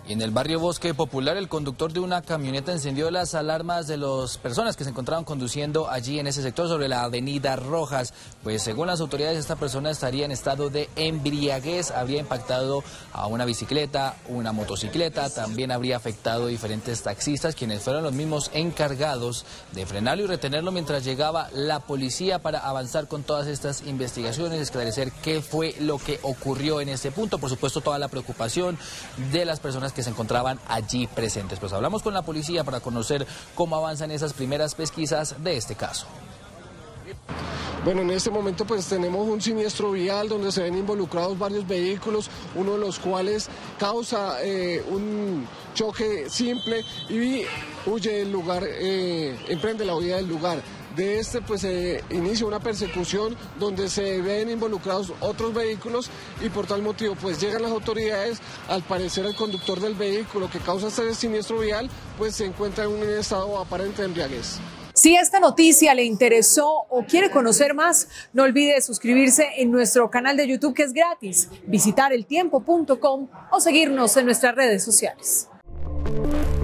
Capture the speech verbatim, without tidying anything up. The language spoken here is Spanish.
Y en el barrio Bosque Popular, el conductor de una camioneta encendió las alarmas de las personas que se encontraban conduciendo allí en ese sector sobre la avenida Rojas. Pues según las autoridades, esta persona estaría en estado de embriaguez, habría impactado a una bicicleta, una motocicleta, también habría afectado a diferentes taxistas, quienes fueron los mismos encargados de frenarlo y retenerlo mientras llegaba la policía para avanzar con todas estas investigaciones, esclarecer qué fue lo que ocurrió en este punto. Por supuesto, toda la preocupación de las personas que se encontraban allí presentes. Pues hablamos con la policía para conocer cómo avanzan esas primeras pesquisas de este caso. Bueno, en este momento pues tenemos un siniestro vial donde se ven involucrados varios vehículos, uno de los cuales causa eh, un choque simple y huye del lugar, eh, emprende la huida del lugar. De este pues se eh, inicia una persecución donde se ven involucrados otros vehículos y por tal motivo pues llegan las autoridades. Al parecer el conductor del vehículo que causa este siniestro vial pues se encuentra en un estado aparente de embriaguez. Si esta noticia le interesó o quiere conocer más, no olvide suscribirse en nuestro canal de YouTube, que es gratis, visitar el tiempo punto com o seguirnos en nuestras redes sociales.